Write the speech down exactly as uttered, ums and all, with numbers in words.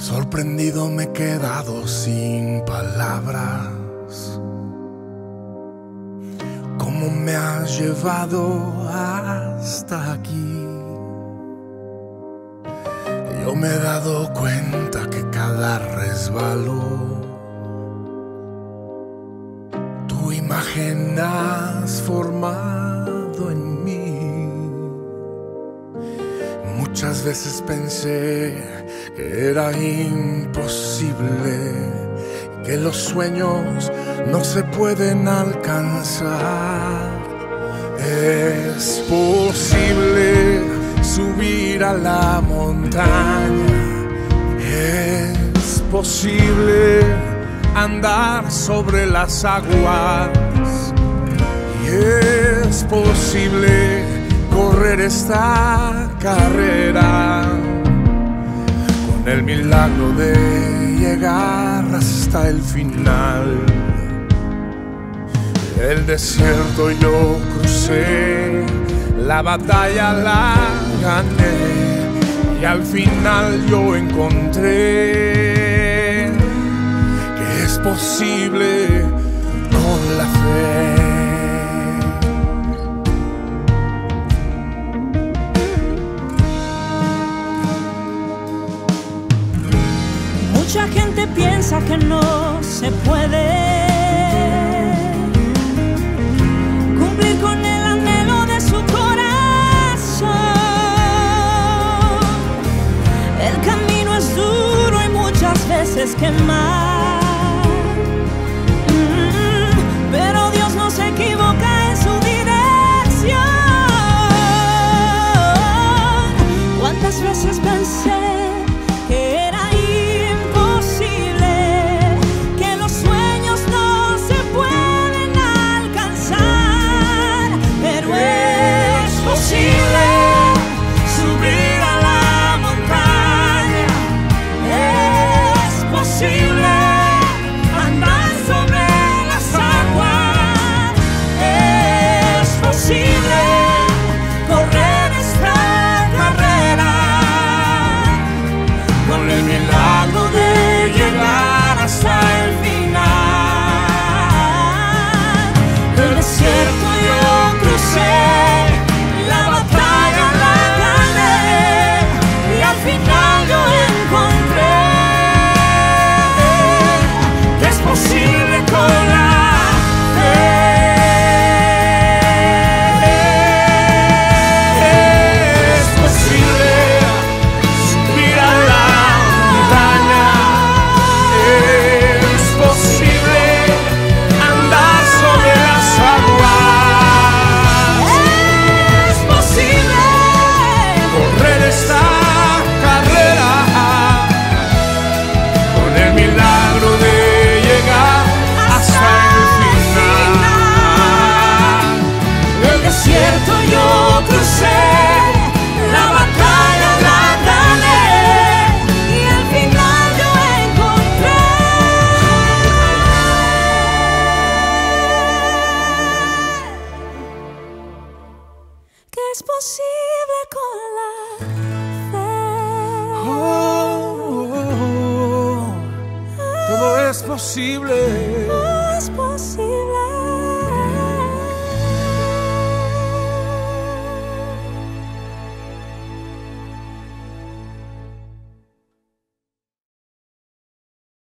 Sorprendido me he quedado sin palabras. ¿Cómo me has llevado hasta aquí? Yo me he dado cuenta que cada resbalón tu imagen has formado en mí. Muchas veces pensé que era imposible, que los sueños no se pueden alcanzar. Es posible subir a la montaña, es posible andar sobre las aguas, y es posible correr esta carrera con el milagro de llegar hasta el final. El desierto yo crucé, la batalla la gané, y al final yo encontré que es posible con la fe. Mucha gente piensa que no se puede cumplir con el anhelo de su corazón. El camino es duro y muchas veces quemar, mm, pero Dios no se equivoca en su dirección. ¿Cuántas veces pensé que era es posible con la fe. Oh, oh, oh. Todo es posible. Es posible.